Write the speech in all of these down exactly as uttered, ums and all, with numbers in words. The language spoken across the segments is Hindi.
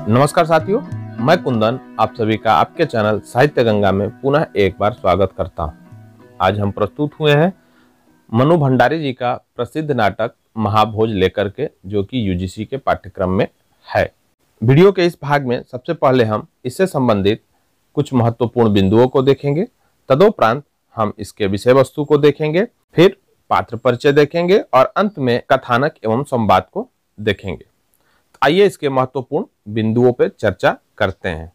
नमस्कार साथियों, मैं कुंदन आप सभी का आपके चैनल साहित्य गंगा में पुनः एक बार स्वागत करता हूं। आज हम प्रस्तुत हुए हैं मनु भंडारी जी का प्रसिद्ध नाटक महाभोज लेकर के, जो कि यूजीसी के पाठ्यक्रम में है। वीडियो के इस भाग में सबसे पहले हम इससे संबंधित कुछ महत्वपूर्ण बिंदुओं को देखेंगे। तदोपरांत हम इसके विषय वस्तु को देखेंगे, फिर पात्र परिचय देखेंगे और अंत में कथानक एवं संवाद को देखेंगे। आइए इसके महत्वपूर्ण बिंदुओं पर चर्चा करते हैं।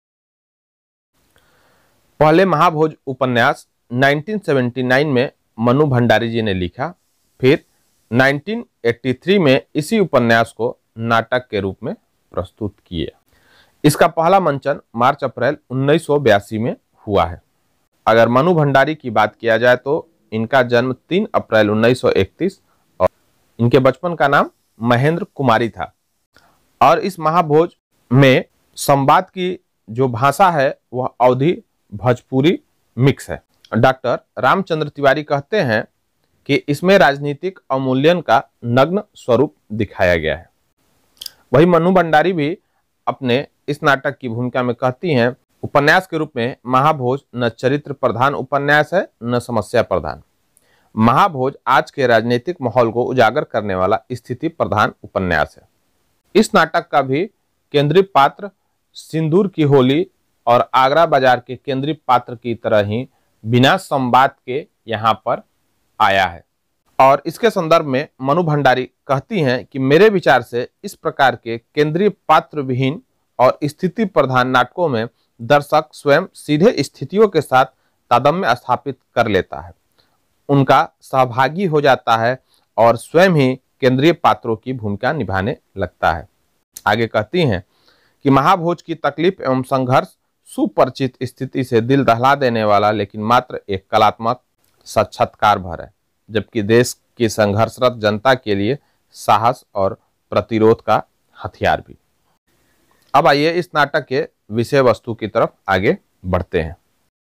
पहले महाभोज उपन्यास उन्नीस सौ उन्यासी में मनु भंडारी जी ने लिखा, फिर उन्नीस सौ तिरासी में इसी उपन्यास को नाटक के रूप में प्रस्तुत किए। इसका पहला मंचन मार्च अप्रैल उन्नीस सौ बयासी में हुआ है। अगर मनु भंडारी की बात किया जाए तो इनका जन्म तीन अप्रैल उन्नीस सौ इकतीस और इनके बचपन का नाम महेंद्र कुमारी था। और इस महाभोज में संवाद की जो भाषा है वह अवधी भोजपुरी मिक्स है। डॉक्टर रामचंद्र तिवारी कहते हैं कि इसमें राजनीतिक अवमूल्यन का नग्न स्वरूप दिखाया गया है। वही मनु भंडारी भी अपने इस नाटक की भूमिका में कहती हैं, उपन्यास के रूप में महाभोज न चरित्र प्रधान उपन्यास है न समस्या प्रधान। महाभोज आज के राजनीतिक माहौल को उजागर करने वाला स्थिति प्रधान उपन्यास है। इस नाटक का भी केंद्रीय पात्र सिंदूर की होली और आगरा बाजार के केंद्रीय पात्र की तरह ही बिना संवाद के यहाँ पर आया है। और इसके संदर्भ में मनु भंडारी कहती हैं कि मेरे विचार से इस प्रकार के केंद्रीय पात्र विहीन और स्थिति प्रधान नाटकों में दर्शक स्वयं सीधे स्थितियों के साथ तादात्म्य स्थापित कर लेता है, उनका सहभागी हो जाता है और स्वयं ही केंद्रीय पात्रों की भूमिका निभाने लगता है। आगे कहती हैं कि महाभोज की तकलीफ एवं संघर्ष सुपरिचित स्थिति से दिल दहला देने वाला लेकिन मात्र एक कलात्मक साक्षात्कार भर है, जबकि देश की संघर्षरत जनता के लिए साहस और प्रतिरोध का हथियार भी। अब आइए इस नाटक के विषय वस्तु की तरफ आगे बढ़ते हैं।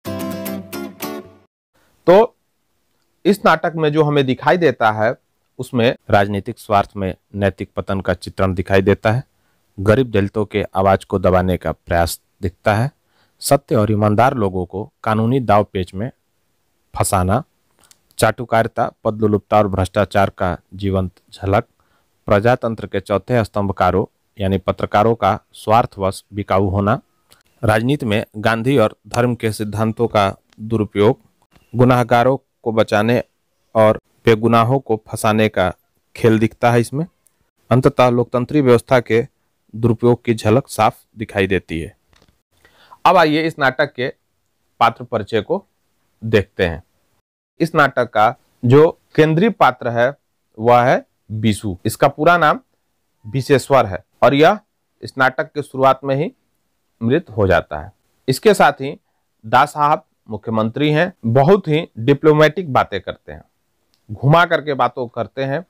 तो इस नाटक में जो हमें दिखाई देता है उसमें राजनीतिक स्वार्थ में नैतिक पतन का चित्रण दिखाई देता है, गरीब दलितों के आवाज को दबाने का प्रयास दिखता है, सत्य और ईमानदार लोगों को कानूनी दाव पेच में फंसाना, चाटुकारिता, पदलोलुपता और भ्रष्टाचार का जीवंत झलक, प्रजातंत्र के चौथे स्तंभकारों यानी पत्रकारों का स्वार्थवश बिकाऊ होना, राजनीति में गांधी और धर्म के सिद्धांतों का दुरुपयोग, गुनाहगारों को बचाने और बेगुनाहों को फंसाने का खेल दिखता है। इसमें अंततः लोकतंत्री व्यवस्था के दुरुपयोग की झलक साफ दिखाई देती है। अब आइए इस नाटक के पात्र परिचय को देखते हैं। इस नाटक का जो केंद्रीय पात्र है वह है बिशु। इसका पूरा नाम विशेश्वर है और यह इस नाटक के शुरुआत में ही मृत हो जाता है। इसके साथ ही दास साहब मुख्यमंत्री हैं, बहुत ही डिप्लोमेटिक बातें करते हैं, घुमा करके बातों करते हैं,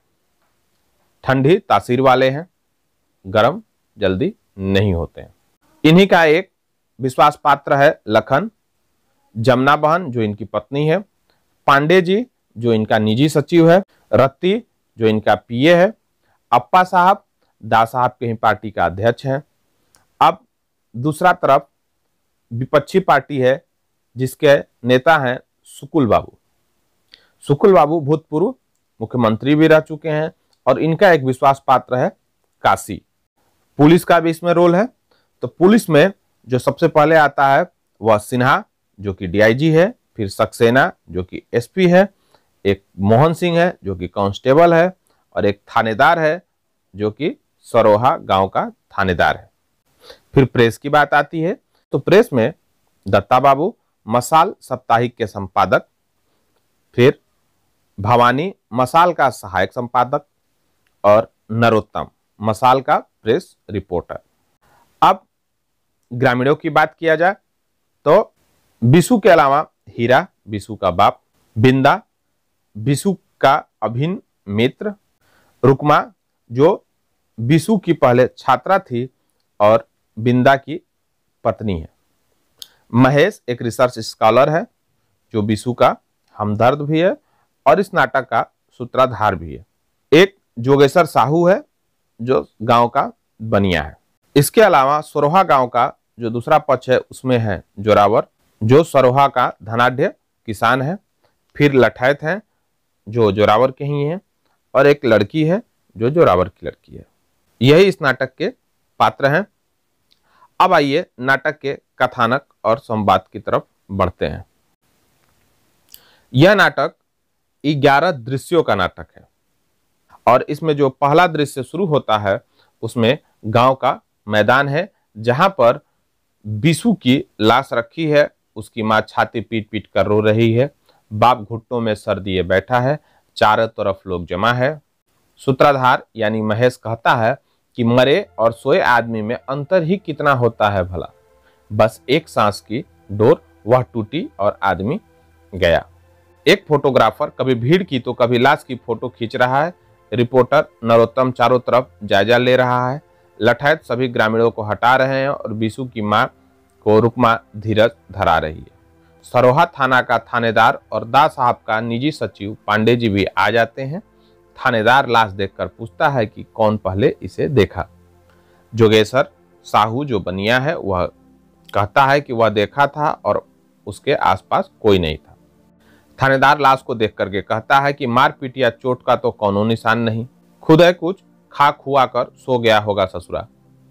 ठंडी तासीर वाले हैं, गरम जल्दी नहीं होते हैं। इन्हीं का एक विश्वास पात्र है लखन, जमुना बहन जो इनकी पत्नी है, पांडे जी जो इनका निजी सचिव है, रत्ती जो इनका पीए है, अप्पा साहब दास साहब के ही पार्टी का अध्यक्ष हैं। अब दूसरा तरफ विपक्षी पार्टी है जिसके नेता हैं सुकुल बाबू। सुकुल बाबू भूतपूर्व मुख्यमंत्री भी रह चुके हैं और इनका एक विश्वास पात्र है काशी। पुलिस का भी इसमें रोल है। तो पुलिस में जो सबसे पहले आता है वह सिन्हा जो कि डीआईजी है, फिर सक्सेना जो कि एसपी है, एक मोहन सिंह है जो कि कांस्टेबल है और एक थानेदार है जो कि सरोहा गांव का थानेदार है। फिर प्रेस की बात आती है तो प्रेस में दत्ता बाबू मसाल साप्ताहिक के संपादक, फिर भवानी मसाल का सहायक संपादक और नरोत्तम मसाल का प्रेस रिपोर्टर। अब ग्रामीणों की बात किया जाए तो बिशु के अलावा हीरा बिशु का बाप, बिंदा बिशु का अभिन्न मित्र, रुकमा जो बिशु की पहले छात्रा थी और बिंदा की पत्नी है, महेश एक रिसर्च स्कॉलर है जो बिशु का हमदर्द भी है और इस नाटक का सूत्रधार भी है, एक जोगेश्वर साहू है जो गांव का बनिया है, इसके अलावा सरोहा गांव का जो दूसरा पक्ष है उसमें है जोरावर, जो सरोहा का धनाढ्य किसान है। फिर लठैत हैं जो जोरावर के ही हैं, और एक लड़की है जो जोरावर की लड़की है। यही इस नाटक के पात्र हैं। अब आइए नाटक के कथानक और संवाद की तरफ बढ़ते हैं। यह नाटक ग्यारह दृश्यों का नाटक है, और इसमें जो पहला दृश्य शुरू होता है उसमें गांव का मैदान है, जहां पर बिशु की लाश रखी है। उसकी मां छाती पीट पीट कर रो रही है, बाप घुटनों में सर दिए बैठा है, चारों तरफ लोग जमा है। सूत्रधार यानी महेश कहता है कि मरे और सोए आदमी में अंतर ही कितना होता है भला, बस एक सांस की डोर वह टूटी और आदमी गया। एक फोटोग्राफर कभी भीड़ की तो कभी लाश की फोटो खींच रहा है। रिपोर्टर नरोत्तम चारों तरफ जायजा ले रहा है। लठैत सभी ग्रामीणों को हटा रहे हैं और बिशु की मां को रुकमा धीरज धरा रही है। सरोहा थाना का थानेदार और दा साहब का निजी सचिव पांडे जी भी आ जाते हैं। थानेदार लाश देखकर पूछता है कि कौन पहले इसे देखा। जोगेश्वर साहू जो बनिया है वह कहता है कि वह देखा था और उसके आसपास कोई नहीं था। थानेदार लाश को देख करके कहता है कि मारपीट या चोट का तो कोनो निशान नहीं, खुद है कुछ खा खुआ कर सो गया होगा ससुरा।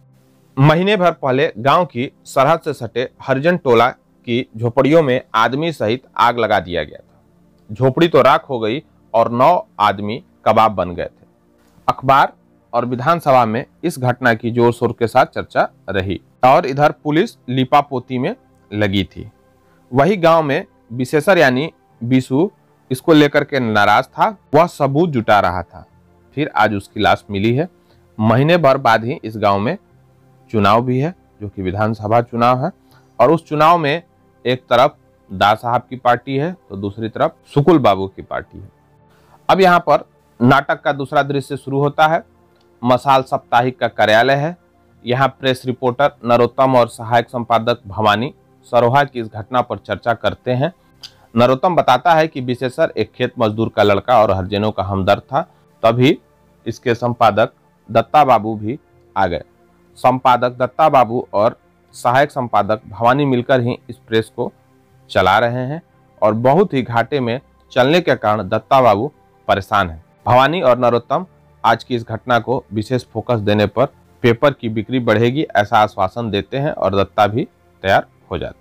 महीने भर पहले गांव की सरहद से सटे हरिजन टोला की झोपड़ियों में आदमी सहित आग लगा दिया गया था। झोपड़ी तो राख हो गई और नौ आदमी कबाब बन गए थे। अखबार और विधानसभा में इस घटना की जोर शोर के साथ चर्चा रही, और इधर पुलिस लिपापोती में लगी थी। वही गांव में विशेषर यानी बिशु इसको लेकर के नाराज था, वह सबूत जुटा रहा था। फिर आज उसकी लाश मिली है। महीने भर बाद ही इस गांव में चुनाव भी है, जो कि विधानसभा चुनाव है, और उस चुनाव में एक तरफ दा साहब की पार्टी है तो दूसरी तरफ सुकुल बाबू की पार्टी है। अब यहाँ पर नाटक का दूसरा दृश्य शुरू होता है। मसाल साप्ताहिक का कार्यालय है। यहाँ प्रेस रिपोर्टर नरोत्तम और सहायक संपादक भवानी सरोहा की इस घटना पर चर्चा करते हैं। नरोत्तम बताता है कि विशेषर एक खेत मजदूर का लड़का और हरिजनों का हमदर्द था। तभी इसके संपादक दत्ता बाबू भी आ गए। संपादक दत्ता बाबू और सहायक संपादक भवानी मिलकर ही इस प्रेस को चला रहे हैं, और बहुत ही घाटे में चलने के कारण दत्ता बाबू परेशान हैं। भवानी और नरोत्तम आज की इस घटना को विशेष फोकस देने पर पेपर की बिक्री बढ़ेगी ऐसा आश्वासन देते हैं, और दत्ता भी तैयार हो जाते हैं।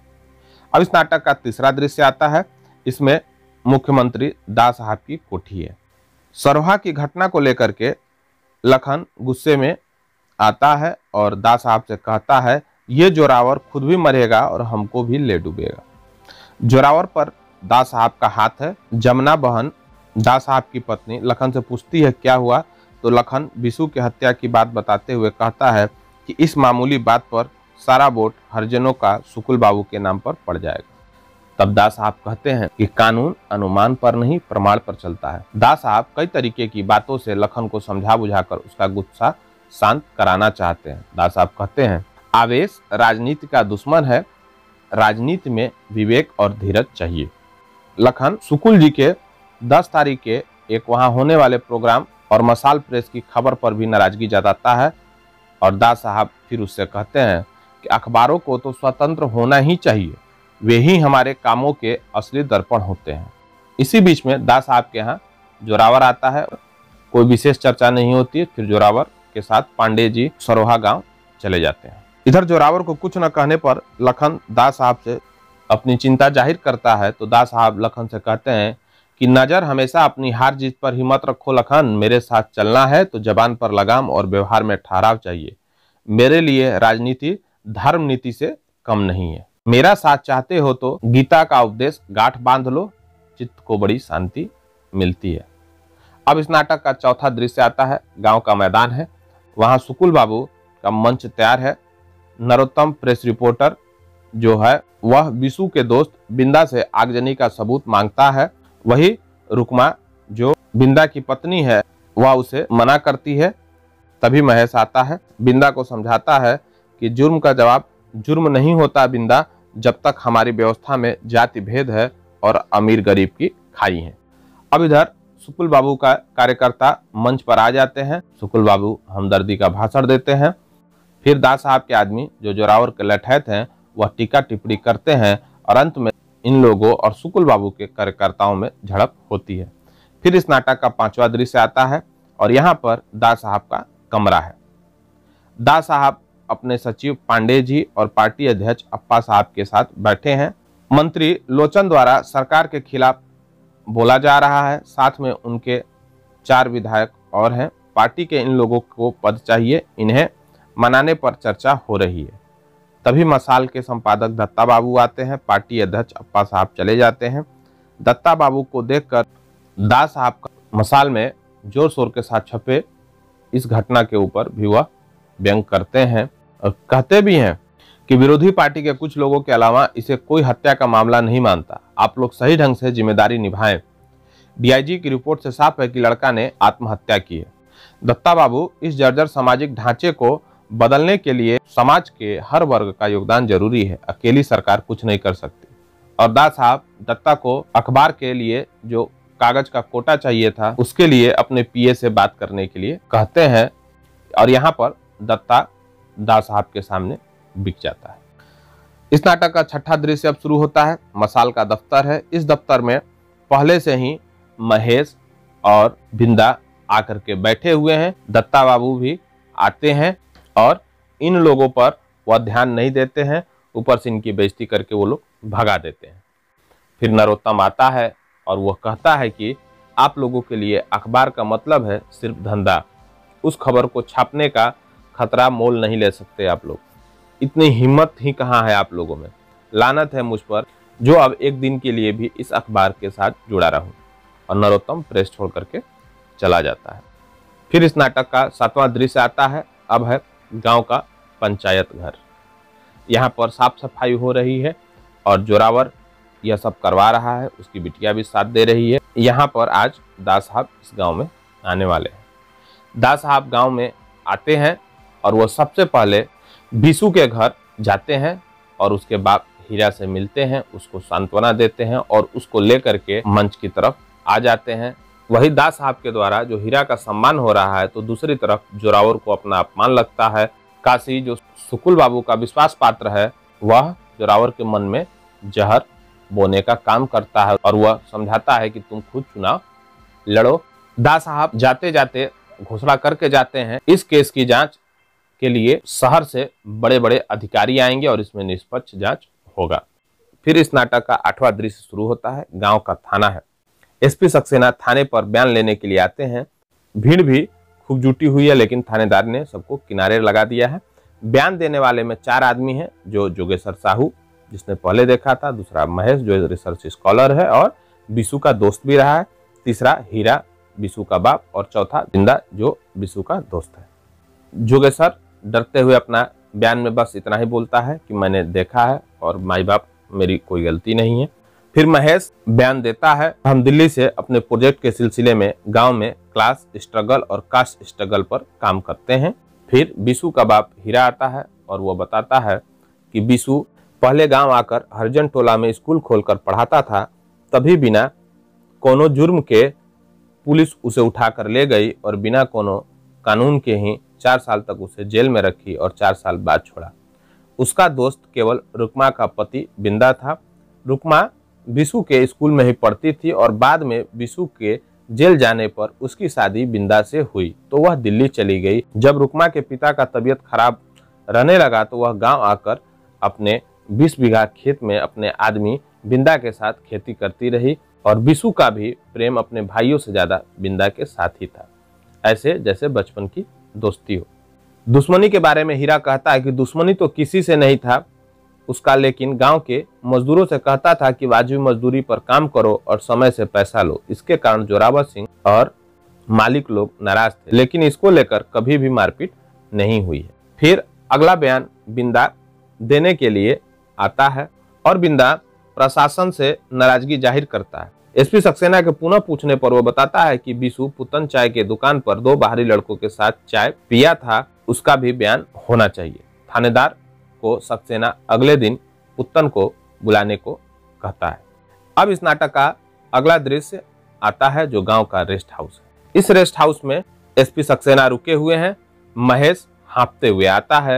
अब इस नाटक का तीसरा दृश्य आता है। इसमें मुख्यमंत्री दा साहब की कोठी है। सरोहा की घटना को लेकर के लखन गुस्से में आता है और दा साहब से कहता है ये जोरावर खुद भी मरेगा और हमको भी ले डूबेगा। जोरावर पर दा साहब का हाथ है। जमुना बहन दा साहब की पत्नी लखन से पूछती है क्या हुआ, तो लखन बिशु की हत्या की बात बताते हुए कहता है कि इस मामूली बात पर सारा वोट हरिजनों का सुकुल बाबू के नाम पर पड़ जाएगा। तब दा साहब कहते हैं कि कानून अनुमान पर नहीं प्रमाण पर चलता है। दा साहब कई तरीके की बातों से लखन को समझा बुझाकर उसका गुस्सा शांत कराना चाहते हैं। दा साहब कहते हैं आवेश राजनीति का दुश्मन है, राजनीति में विवेक और धीरज चाहिए। लखन सुकुल जी के दस तारीख के एक वहां होने वाले प्रोग्राम और मसाल प्रेस की खबर पर भी नाराजगी जताता है, और दा साहब फिर उससे कहते हैं कि अखबारों को तो स्वतंत्र होना ही चाहिए, वे ही हमारे कामों के असली दर्पण होते हैं। इसी बीच में दा साहब के यहाँ जोरावर आता है। कोई विशेष चर्चा नहीं होती है। फिर जोरावर के साथ पांडे जी सरोहा गांव चले जाते हैं। इधर जोरावर को कुछ न कहने पर लखन दा साहब से अपनी चिंता जाहिर करता है, तो दा साहब लखन से कहते हैं कि नजर हमेशा अपनी हार जीत पर ही मत रखो लखन, मेरे साथ चलना है तो जबान पर लगाम और व्यवहार में ठहराव चाहिए। मेरे लिए राजनीति धर्म नीति से कम नहीं है। मेरा साथ चाहते हो तो गीता का उपदेश गांठ बांध लो, चित्त को बड़ी शांति मिलती है। अब इस नाटक का चौथा दृश्य आता है। गांव का मैदान है। वहां सुकुल बाबू का मंच तैयार है। नरोत्तम प्रेस रिपोर्टर जो है वह बिशु के दोस्त बिंदा से आगजनी का सबूत मांगता है। वही रुकमा जो बिंदा की पत्नी है वह उसे मना करती है। तभी महेश आता है, बिंदा को समझाता है कि जुर्म का जवाब जुर्म नहीं होता बिंदा, जब तक हमारी व्यवस्था में जाति भेद है और अमीर गरीब की खाई है। अब इधर सुकुल बाबू का कार्यकर्ता मंच पर आ जाते हैं। सुकुल बाबू हमदर्दी का भाषण देते हैं। फिर दास साहब के आदमी जो जोरावर के लठैत हैं वह टीका टिप्पणी करते हैं और अंत में इन लोगों और सुकुल बाबू के कार्यकर्ताओं में झड़प होती है। फिर इस नाटक का पांचवा दृश्य आता है और यहाँ पर दास साहब का कमरा है। दास साहब अपने सचिव पांडे जी और पार्टी अध्यक्ष अप्पा साहब के साथ बैठे हैं। मंत्री लोचन द्वारा सरकार के खिलाफ बोला जा रहा है, साथ में उनके चार विधायक और हैं। पार्टी के इन लोगों को पद चाहिए, इन्हें मनाने पर चर्चा हो रही है। तभी मसाल के संपादक दत्ता बाबू आते हैं। पार्टी अध्यक्ष अप्पा साहब चले जाते हैं। दत्ता बाबू को देखकर दास साहब का मसाल में जोर शोर के साथ छपे इस घटना के ऊपर भी वह व्यंग करते हैं और कहते भी हैं कि विरोधी पार्टी के कुछ लोगों के अलावा इसे कोई हत्या का मामला नहीं मानता। आप लोग सही ढंग से जिम्मेदारी निभाएं। डीआईजी की रिपोर्ट से साफ है कि लड़का ने आत्महत्या की है। दत्ता बाबू, इस जर्जर सामाजिक ढांचे को बदलने के लिए समाज के हर वर्ग का योगदान जरूरी है, अकेली सरकार कुछ नहीं कर सकती। और दास साहब दत्ता को अखबार के लिए जो कागज का कोटा चाहिए था उसके लिए अपने पीए से बात करने के लिए कहते हैं और यहाँ पर दत्ता दास साहब के सामने बिक जाता है। इस नाटक का छठा दृश्य अब शुरू होता है। मसाल का दफ्तर है। इस दफ्तर में पहले से ही महेश और बिंदा आकर के बैठे हुए हैं। दत्ता बाबू भी आते हैं और इन लोगों पर वह ध्यान नहीं देते हैं, ऊपर से इनकी बेइज्जती करके वो लोग भगा देते हैं। फिर नरोत्तम आता है और वह कहता है कि आप लोगों के लिए अखबार का मतलब है सिर्फ धंधा, उस खबर को छापने का खतरा मोल नहीं ले सकते आप लोग। इतनी हिम्मत ही कहाँ है आप लोगों में। लानत है मुझ पर जो अब एक दिन के लिए भी इस अखबार के साथ जुड़ा रहूं। और नरोत्तम प्रेस छोड़ करके चला जाता है। फिर इस नाटक का सातवां दृश्य आता है। अब है गांव का पंचायत घर। यहाँ पर साफ सफाई हो रही है और जोरावर यह सब करवा रहा है, उसकी बिटिया भी साथ दे रही है। यहाँ पर आज दास साहब इस गांव में आने वाले हैं। दास साहब गांव में आते हैं और वो सबसे पहले बीसू के घर जाते हैं और उसके बाप हीरा से मिलते हैं, उसको सांत्वना देते हैं और उसको लेकर के मंच की तरफ आ जाते हैं। वही दास साहब के द्वारा जो हीरा का सम्मान हो रहा है तो दूसरी तरफ जोरावर को अपना अपमान लगता है। काशी जो सुकुल बाबू का विश्वास पात्र है वह जोरावर के मन में जहर बोने का काम करता है और वह समझाता है कि तुम खुद चुनाव लड़ो। दास साहब जाते जाते घोषणा करके जाते हैं इस केस की जांच के लिए शहर से बड़े बड़े अधिकारी आएंगे और इसमें निष्पक्ष जांच होगा। फिर इस नाटक का आठवां दृश्य शुरू होता है। गांव का थाना है। एसपी सक्सेना थाने पर बयान लेने के लिए आते हैं। भीड़ भी खूब जुटी हुई है लेकिन थानेदार ने सबको किनारे लगा दिया है। बयान देने वाले में चार आदमी हैं, जो जोगेश्वर साहू जिसने पहले देखा था, दूसरा महेश जो रिसर्च स्कॉलर है और बिशु का दोस्त भी रहा है, तीसरा हीरा बिशु का बाप और चौथा जिंदा जो बिशु का दोस्त है। जोगेश्वर डरते हुए अपना बयान में बस इतना ही बोलता है कि मैंने देखा है और माई बाप मेरी कोई गलती नहीं है। फिर महेश बयान देता है, हम दिल्ली से अपने प्रोजेक्ट के सिलसिले में गांव में क्लास स्ट्रगल और कास्ट स्ट्रगल पर काम करते हैं। फिर बिशु का बाप हीरा आता है और वो बताता है कि बिशु पहले गांव आकर हरिजन टोला में स्कूल खोलकर पढ़ाता था, तभी बिना कोनो जुर्म के पुलिस उसे उठाकर ले गई और बिना कोनो कानून के ही चार साल तक उसे जेल में रखी और चार साल बाद छोड़ा। उसका दोस्त केवल रुकमा का पति बिंदा था। रुकमा बिशु के स्कूल में ही पढ़ती थी और बाद में बिशु के जेल जाने पर उसकी शादी बिंदा से हुई तो वह दिल्ली चली गई। जब रुकमा के पिता का तबीयत खराब रहने लगा तो वह गांव आकर अपने बीस बीघा खेत में अपने आदमी बिंदा के साथ खेती करती रही और बिशु का भी प्रेम अपने भाइयों से ज्यादा बिंदा के साथ ही था, ऐसे जैसे बचपन की दोस्ती हो। दुश्मनी के बारे में हीरा कहता है कि दुश्मनी तो किसी से नहीं था उसका, लेकिन गांव के मजदूरों से कहता था कि वाजिब मजदूरी पर काम करो और समय से पैसा लो। इसके कारण जोरावर सिंह और मालिक लोग नाराज थे, लेकिन इसको लेकर कभी भी मारपीट नहीं हुई है। फिर अगला बयान बिंदा देने के लिए आता है और बिंदा प्रशासन से नाराजगी जाहिर करता है। एसपी सक्सेना के पुनः पूछने पर वो बताता है कि बिशु पुतन चाय के दुकान पर दो बाहरी लड़कों के साथ चाय पिया था, उसका भी बयान होना चाहिए। थानेदार को सक्सेना अगले दिन पुतन को बुलाने को कहता है। अब इस नाटक का अगला दृश्य आता है जो गांव का रेस्ट हाउस है। इस रेस्ट हाउस में एसपी सक्सेना रुके हुए हैं। महेश हाँफते हुए आता है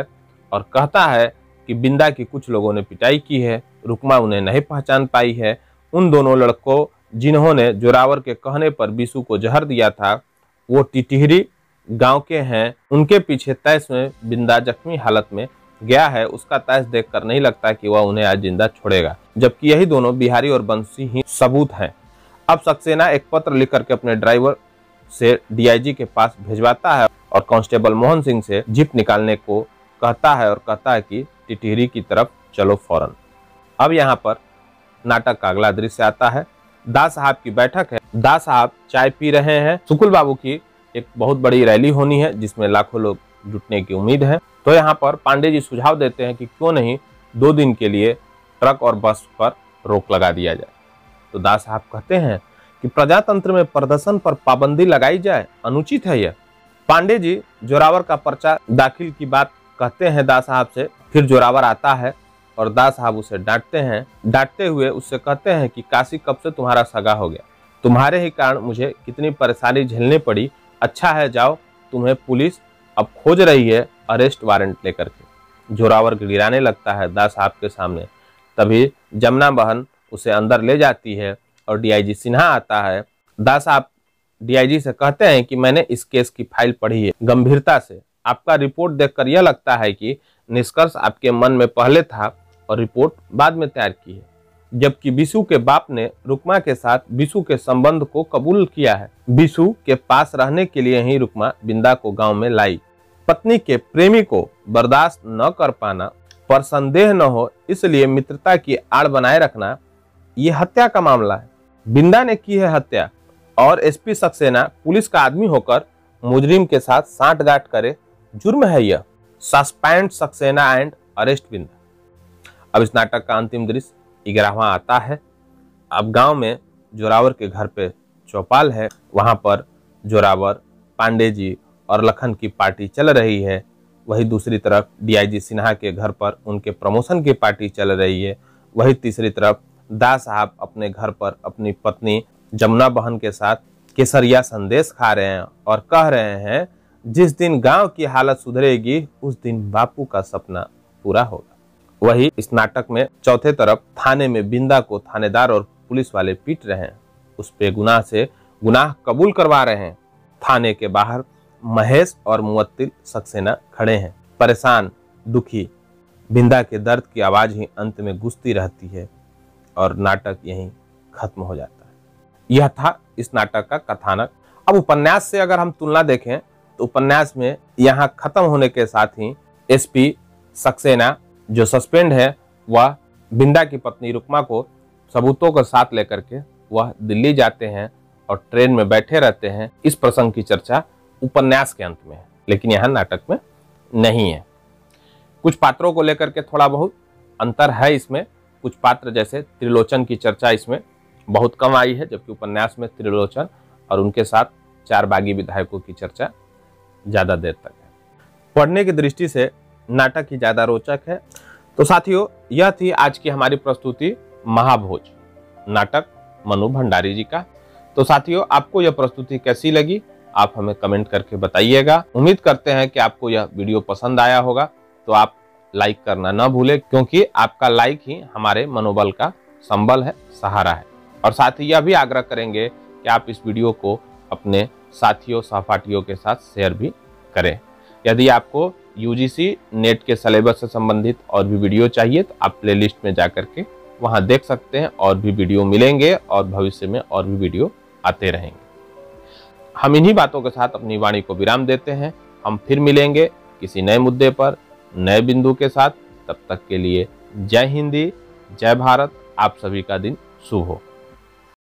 और कहता है कि बिंदा की कुछ लोगों ने पिटाई की है, रुकमा उन्हें नहीं पहचान पाई है। उन दोनों लड़कों जिन्होंने जोरावर के कहने पर बिशु को जहर दिया था वो टिटिहरी गांव के हैं। उनके पीछे तैश में बिंदा जख्मी हालत में गया है। उसका तैश देखकर नहीं लगता कि वह उन्हें आज जिंदा छोड़ेगा, जबकि यही दोनों बिहारी और बंसी ही सबूत हैं। अब सक्सेना एक पत्र लिखकर के अपने ड्राइवर से डीआईजी के पास भेजवाता है और कांस्टेबल मोहन सिंह से जीप निकालने को कहता है और कहता है कि टिटिहरी की तरफ चलो फौरन। अब यहाँ पर नाटक का अगला दृश्य आता है। दास साहब की बैठक है। दास साहब चाय पी रहे हैं। सुकुल बाबू की एक बहुत बड़ी रैली होनी है जिसमें लाखों लोग जुटने की उम्मीद है। तो यहाँ पर पांडे जी सुझाव देते हैं कि क्यों नहीं दो दिन के लिए ट्रक और बस पर रोक लगा दिया जाए। तो दास साहब कहते हैं कि प्रजातंत्र में प्रदर्शन पर पाबंदी लगाई जाए, अनुचित है यह। पांडे जी जोरावर का पर्चा दाखिल की बात कहते हैं दास साहब से। फिर जोरावर आता है और दास साहब उसे डांटते हैं। डांटते हुए उससे कहते हैं कि काशी कब से तुम्हारा सगा हो गया, तुम्हारे ही कारण मुझे कितनी परेशानी झेलनी पड़ी। अच्छा है जाओ, तुम्हें पुलिस अब खोज रही है अरेस्ट वारंट लेकर के। जोरावर गिड़गिड़ाने लगता है दास साहब के सामने। तभी जमुना बहन उसे अंदर ले जाती है और डीआईजी सिन्हा आता है। दास साहब डीआईजी से कहते हैं कि मैंने इस केस की फाइल पढ़ी है गंभीरता से। आपका रिपोर्ट देखकर यह लगता है कि निष्कर्ष आपके मन में पहले था और रिपोर्ट बाद में तैयार की है, जबकि बिशु के बाप ने रुकमा के साथ बिशु के संबंध को कबूल किया है। बिशु के पास रहने के लिए ही रुकमा बिंदा को गांव में लाई। पत्नी के प्रेमी को बर्दाश्त न कर पाना, पर संदेह न हो इसलिए मित्रता की आड़ बनाए रखना, ये हत्या का मामला है। बिंदा ने की है हत्या और एसपी सक्सेना पुलिस का आदमी होकर मुजरिम के साथ सांठगांठ करे, जुर्म है यह। सस्पेंड सक्सेना एंड अरेस्ट बिंदा। अब इस नाटक का अंतिम दृश्य ग्यारहवां आता है। अब गांव में जोरावर के घर पे चौपाल है। वहां पर जोरावर, पांडे जी और लखन की पार्टी चल रही है। वही दूसरी तरफ डीआईजी सिन्हा के घर पर उनके प्रमोशन की पार्टी चल रही है। वही तीसरी तरफ दास साहब अपने घर पर अपनी पत्नी जमुना बहन के साथ केसरिया संदेश खा रहे हैं और कह रहे हैं जिस दिन गांव की हालत सुधरेगी उस दिन बापू का सपना पूरा होगा। वही इस नाटक में चौथे तरफ थाने में बिंदा को थानेदार और पुलिस वाले पीट रहे हैं, उस पे गुनाह से गुनाह कबूल करवा रहे हैं। थाने के बाहर महेश और मुवत्तिल सक्सेना खड़े हैं, परेशान, दुखी। बिंदा के दर्द की आवाज ही अंत में गूंजती रहती है और नाटक यहीं खत्म हो जाता है। यह था इस नाटक का कथानक। अब उपन्यास से अगर हम तुलना देखें तो उपन्यास में यहाँ खत्म होने के साथ ही एसपी सक्सेना जो सस्पेंड है वह बिंदा की पत्नी रुकमा को सबूतों के साथ लेकर के वह दिल्ली जाते हैं और ट्रेन में बैठे रहते हैं। इस प्रसंग की चर्चा उपन्यास के अंत में है, लेकिन यहाँ नाटक में नहीं है। कुछ पात्रों को लेकर के थोड़ा बहुत अंतर है इसमें। कुछ पात्र जैसे त्रिलोचन की चर्चा इसमें बहुत कम आई है, जबकि उपन्यास में त्रिलोचन और उनके साथ चार बागी विधायकों की चर्चा ज्यादा देर तक है। पढ़ने की दृष्टि से नाटक ही ज्यादा रोचक है। तो साथियों, यह थी आज की हमारी प्रस्तुति महाभोज, नाटक मनु भंडारी जी का। तो साथियों, आपको यह प्रस्तुति कैसी लगी आप हमें कमेंट करके बताइएगा। उम्मीद करते हैं कि आपको यह वीडियो पसंद आया होगा। तो आप लाइक करना न भूलें, क्योंकि आपका लाइक ही हमारे मनोबल का संबल है, सहारा है। और साथ ही यह भी आग्रह करेंगे कि आप इस वीडियो को अपने साथियों सहपाठियों के साथ शेयर भी करें। यदि आपको यूजीसी नेट के सिलेबस से संबंधित और भी वीडियो चाहिए तो आप प्लेलिस्ट में जाकर के वहां देख सकते हैं, और भी वीडियो मिलेंगे और भविष्य में और भी वीडियो आते रहेंगे। हम इन्हीं बातों के साथ अपनी वाणी को विराम देते हैं। हम फिर मिलेंगे किसी नए मुद्दे पर, नए बिंदु के साथ। तब तक के लिए जय हिंदी, जय भारत। आप सभी का दिन शुभ हो।